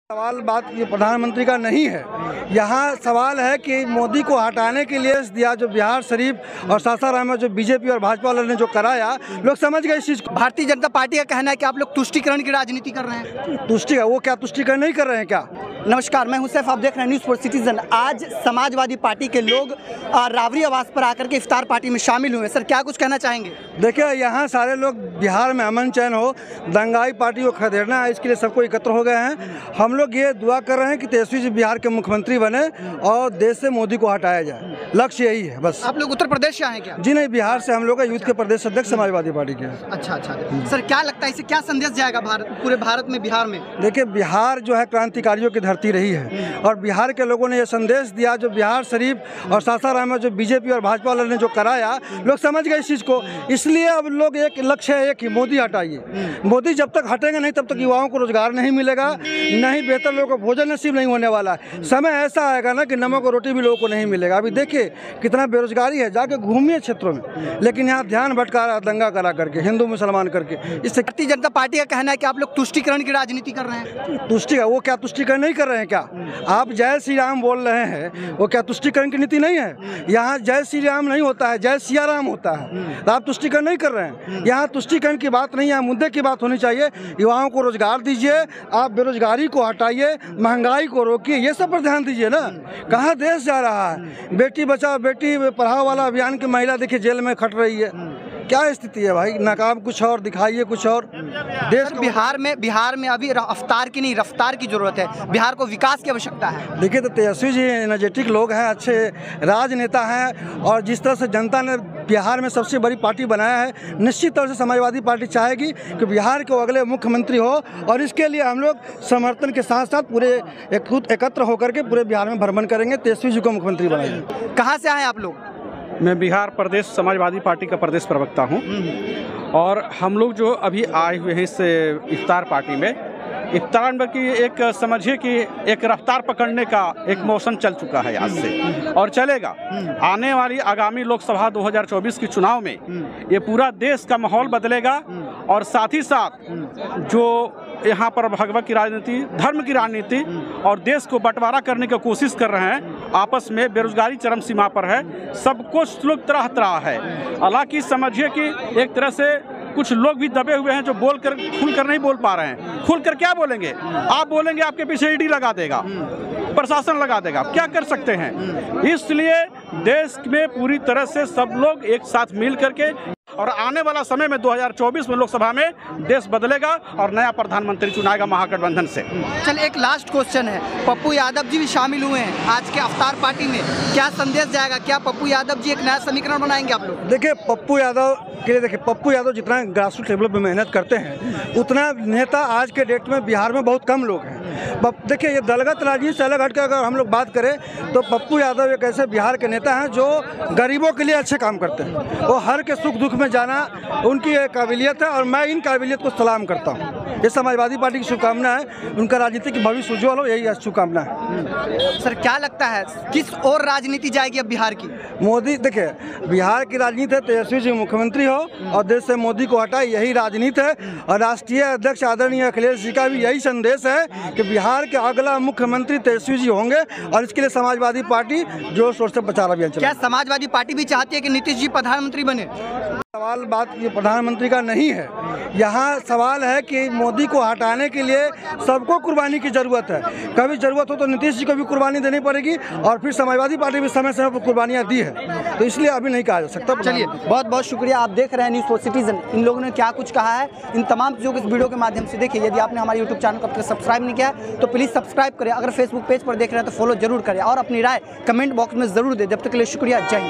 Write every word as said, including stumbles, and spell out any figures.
सवाल बात ये प्रधानमंत्री का नहीं है। यहाँ सवाल है कि मोदी को हटाने के लिए दिया जो बिहार शरीफ और सासाराम में जो बीजेपी और भाजपा वालों ने जो कराया, लोग समझ गए इस चीज़ को। भारतीय जनता पार्टी का कहना है कि आप लोग तुष्टीकरण की राजनीति कर रहे हैं। तुष्टि वो क्या तुष्टिकरण नहीं कर रहे हैं क्या? नमस्कार, मैं हूं सैफ, आप देख रहे हैं न्यूज़ फॉर सिटीजन। आज समाजवादी पार्टी के लोग रावरी आवास पर आकर के इफ्तार पार्टी में शामिल हुए। सर, क्या कुछ कहना चाहेंगे? देखिए, यहाँ सारे लोग बिहार में अमन चैन हो, दंगाई पार्टी को खदेड़ना है, इसके लिए सबको एकत्र हो गए हैं। हम लोग ये दुआ कर रहे हैं कि तेजस्वी जी बिहार के मुख्यमंत्री बने और देश से मोदी को हटाया जाए। लक्ष्य यही है बस। आप लोग उत्तर प्रदेश से आए हैं क्या? जी नहीं, बिहार से हम लोग का यूथ के प्रदेश अध्यक्ष समाजवादी पार्टी के। अच्छा अच्छा सर, क्या लगता है इसे क्या संदेश जाएगा भारत, पूरे भारत में, बिहार में? देखिए, बिहार जो है क्रांतिकारियों की धरती रही है और बिहार के लोगों ने ये संदेश दिया, जो बिहार शरीफ और सासाराम में जो बीजेपी और भाजपा वालों ने जो कराया, लोग समझ गए इस चीज़ को। इसलिए अब लोग एक लक्ष्य है कि मोदी हटाइए। मोदी जब तक हटेंगे नहीं तब तक युवाओं को रोजगार नहीं मिलेगा, नहीं बेहतर लोगों को भोजन नसीब नहीं होने वाला है। समय ऐसा आएगा ना कि नमक और रोटी भी लोगों को नहीं मिलेगा। अभी देखिए कितना बेरोजगारी है, जाके घूमिए क्षेत्रों में, लेकिन यहाँ ध्यान भटका रहा, दंगा करा करके, हिंदू मुसलमान करके। इससे भारतीय जनता पार्टी का कहना है कि आप लोग तुष्टीकरण की राजनीति कर रहे हैं। तुष्टि वो क्या तुष्टिकरण नहीं कर रहे हैं क्या? आप जय श्री राम बोल रहे हैं, वो क्या तुष्टिकरण की नीति नहीं है? यहाँ जय श्री राम नहीं होता है, जय सिया राम होता है। तो आप तुष्टिकरण नहीं कर रहे हैं। यहाँ तुष्टिकरण की बात नहीं है, मुद्दे की बात होनी चाहिए। युवाओं को रोजगार दीजिए, आप बेरोजगारी को हटाइए, महंगाई को रोकिए, ये सब पर ध्यान दीजिए ना। कहाँ देश जा रहा है? बेटी बचाओ बेटी पढ़ाओ वाला अभियान की महिला देखिए जेल में खट रही है। क्या स्थिति है भाई? नकाब कुछ और, दिखाइए कुछ और। देश बिहार में बिहार में अभी रफ्तार की नहीं, रफ्तार की जरूरत है। बिहार को विकास की आवश्यकता है। देखिए, तो तेजस्वी जी एनर्जेटिक लोग हैं, अच्छे राजनेता हैं, और जिस तरह से जनता ने बिहार में सबसे बड़ी पार्टी बनाया है, निश्चित तौर से समाजवादी पार्टी चाहेगी कि बिहार के अगले मुख्यमंत्री हो, और इसके लिए हम लोग समर्थन के साथ साथ पूरे एकत्र होकर के पूरे बिहार में भ्रमण करेंगे, तेजस्वी जी को मुख्यमंत्री बनाएंगे। कहाँ से आए आप लोग? मैं बिहार प्रदेश समाजवादी पार्टी का प्रदेश प्रवक्ता हूं, और हम लोग जो अभी आए हुए हैं इस इफ्तार पार्टी में, इफ्तार में की एक समझिए कि एक रफ्तार पकड़ने का एक मौसम चल चुका है आज से, और चलेगा। आने वाली आगामी लोकसभा दो हज़ार चौबीस के चुनाव में ये पूरा देश का माहौल बदलेगा, और साथ ही साथ जो यहाँ पर भगवा की राजनीति, धर्म की राजनीति और देश को बंटवारा करने की कोशिश कर रहे हैं, आपस में बेरोजगारी चरम सीमा पर है, सब कुछ लोग तरह तरह है। हालांकि समझिए कि एक तरह से कुछ लोग भी दबे हुए हैं जो बोल कर खुल कर नहीं बोल पा रहे हैं। खुल कर क्या बोलेंगे? आप बोलेंगे आपके पीछे ईडी लगा देगा, प्रशासन लगा देगा, क्या कर सकते हैं? इसलिए देश में पूरी तरह से सब लोग एक साथ मिल करके, और आने वाला समय में दो हज़ार चौबीस में लोकसभा में देश बदलेगा और नया प्रधानमंत्री चुनाएगा महागठबंधन से। चल, एक लास्ट क्वेश्चन है, पप्पू यादव जी भी शामिल हुए हैं आज के अफ्तार पार्टी में, क्या संदेश जाएगा? क्या पप्पू यादव जी एक नया समीकरण बनाएंगे आप लोग? देखिए, पप्पू यादव के लिए देखिए पप्पू यादव जितना ग्रास रूट लेवल पर मेहनत करते हैं, उतना नेता आज के डेट में बिहार में बहुत कम लोग हैं। देखिए, ये दलगत राजनीति से अलग हटकर अगर हम लोग बात करें तो पप्पू यादव एक ऐसे बिहार के नेता हैं जो गरीबों के लिए अच्छे काम करते हैं। वो हर के सुख दुख में जाना उनकी एक काबिलियत है, और मैं इन काबिलियत को सलाम करता हूँ। ये समाजवादी पार्टी की शुभकामना है, उनका राजनीतिक भविष्य उज्ज्वल हो, यही शुभकामना है। सर, क्या लगता है किस और राजनीति जाएगी अब बिहार की? मोदी, देखिए बिहार की राजनीति है तेजस्वी जी मुख्यमंत्री हो और देश से मोदी को हटाए, यही राजनीति है। और राष्ट्रीय अध्यक्ष आदरणीय अखिलेश जी का भी यही संदेश है कि बिहार के अगला मुख्यमंत्री तेजस्वी जी होंगे, और इसके लिए समाजवादी पार्टी जोर शोर से प्रचार अभियान चलाएगी। क्या समाजवादी पार्टी भी चाहती है कि नीतीश जी प्रधानमंत्री बने? सवाल बात ये प्रधानमंत्री का नहीं है। यहाँ सवाल है कि मोदी को हटाने के लिए सबको कुर्बानी की जरूरत है। कभी जरूरत हो तो नीतीश जी को भी कुर्बानी देनी पड़ेगी, और फिर समाजवादी पार्टी भी समय समय पर कुर्बानियाँ दी है, तो इसलिए अभी नहीं कहा जा सकता। चलिए, बहुत बहुत शुक्रिया। आप देख रहे हैं न्यूज़ फॉर सिटीजन। इन लोगों ने क्या कुछ कहा है, इन तमाम चीज़ों को इस वीडियो के माध्यम से देखिए। यदि आपने हमारे यूट्यूब चैनल को अब तक सब्सक्राइब नहीं किया तो प्लीज़ सब्सक्राइब करें। अगर फेसबुक पेज पर देख रहे हैं तो फॉलो जरूर करें, और अपनी राय कमेंट बॉक्स में जरूर दें। जब तक के लिए शुक्रिया, जय हिंद।